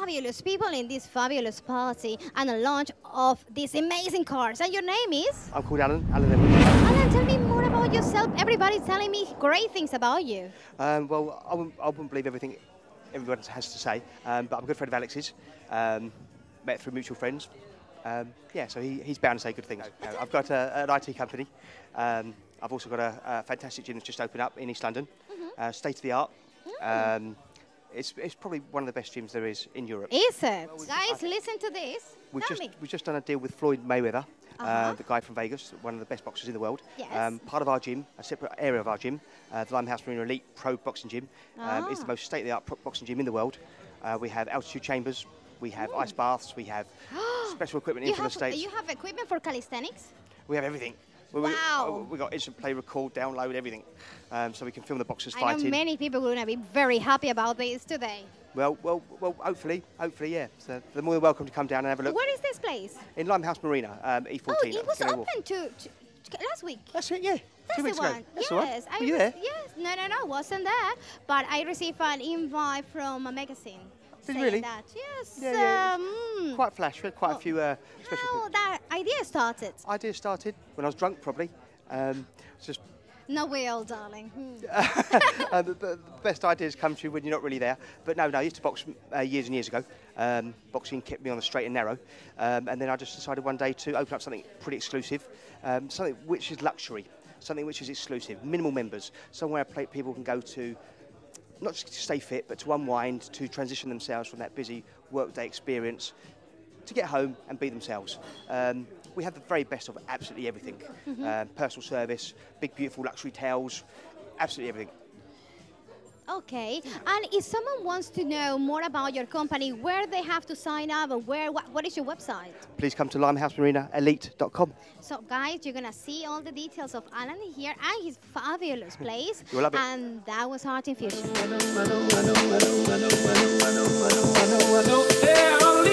fabulous people in this fabulous party and the launch of these amazing cars. And your name is? I'm called Alan. Alan Edwards. Alan, tell me more about yourself. Everybody's telling me great things about you. Well, I wouldn't believe everything everyone has to say, but I'm a good friend of Alex's. Met through mutual friends. Yeah, so he's bound to say good things. I've got an IT company. I've also got a fantastic gym that's just opened up in East London, state of the art. It's probably one of the best gyms there is in Europe. Is it? Well, guys, listen to this. We've just done a deal with Floyd Mayweather, the guy from Vegas, one of the best boxers in the world. Yes. Part of our gym, a separate area of our gym, the Limehouse Marina Elite Pro Boxing Gym, is the most state-of-the-art boxing gym in the world. We have altitude chambers, we have ice baths, we have special equipment in from the States. You have equipment for calisthenics? We have everything. Wow. We got instant play, record, download, everything, so we can film the boxers fighting. I know many people are going to be very happy about this today. Well, hopefully, yeah. So they're more than welcome to come down and have a look. Where is this place? In Limehouse Marina, E14. Oh, it was open to last week. That's it, yeah. That's 2 weeks the one. ago. That's Yes, the one. Were you there? Yes, no, I wasn't there, but I received an invite from a magazine. Did you really? That. Yes. Yeah. Quite flash. We had quite a few special How people. that idea started? Idea started when I was drunk, probably. Just. No way, old darling. The best ideas come to you when you're not really there. But no, I used to box years and years ago. Boxing kept me on the straight and narrow. And then I just decided one day to open up something pretty exclusive, something which is luxury, something which is exclusive, minimal members, somewhere people can go to, not just to stay fit, but to unwind, to transition themselves from that busy workday experience, to get home and be themselves. We have the very best of absolutely everything. Personal service, big, beautiful luxury towels, absolutely everything. Okay, and if someone wants to know more about your company, where they have to sign up, and what is your website? Please come to limehousemarinaelite.com. So guys, you're gonna see all the details of Alan here and his fabulous place. You'll love it. And that was Heart Infusion.